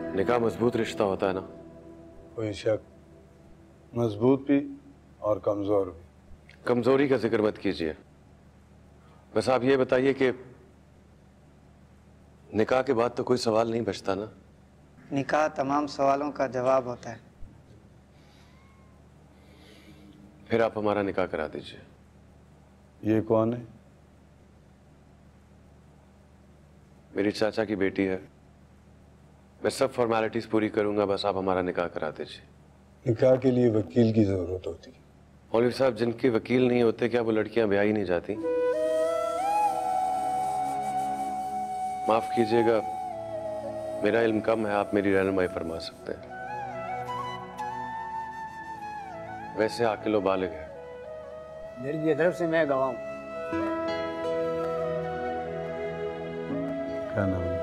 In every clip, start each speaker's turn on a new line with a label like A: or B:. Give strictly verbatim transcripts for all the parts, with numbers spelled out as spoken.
A: निकाह मजबूत रिश्ता होता है ना?
B: कोई शक, मजबूत भी और कमजोर भी।
A: कमजोरी का जिक्र मत कीजिए, बस आप ये बताइए कि निकाह के बाद तो कोई सवाल नहीं बचता ना?
C: निकाह तमाम सवालों का जवाब होता है।
A: फिर आप हमारा निकाह करा दीजिए।
B: ये कौन है?
A: मेरी चाचा की बेटी है। मैं सब फॉर्मेलिटीज पूरी करूंगा, बस आप हमारा निकाह करा दीजिए।
B: निकाह के लिए वकील की जरूरत होती है।
A: मौलवी साहब, जिनके वकील नहीं होते क्या वो लड़कियां ब्याह ही नहीं जाती? माफ कीजिएगा, मेरा इल्म कम है, आप मेरी रहनुमाई फरमा सकते हैं। वैसे आकिल व बालिग है।
D: मेरी तरफ से मैं गवाह हूं।
B: क्या नाम है?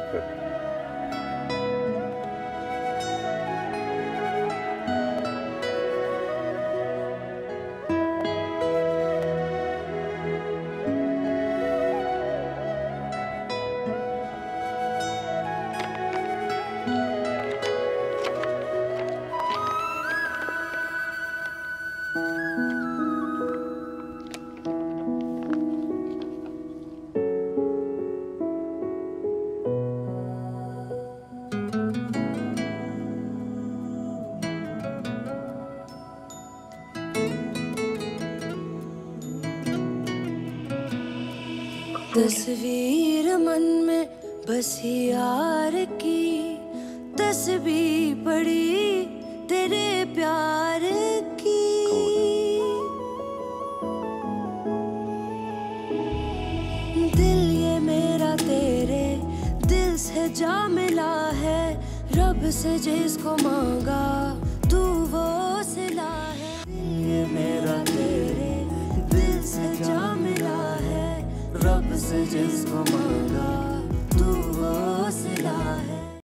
E: तस्वीर मन में बसी यार की, तस्वीर पड़ी तेरे प्यार की। दिल ये मेरा तेरे दिल से जा मिला है, रब से जिसको मांगा तू वो सिला है। दिल ये मेरा तेरे दिल से जा मिला है, रब से जिसको मांगा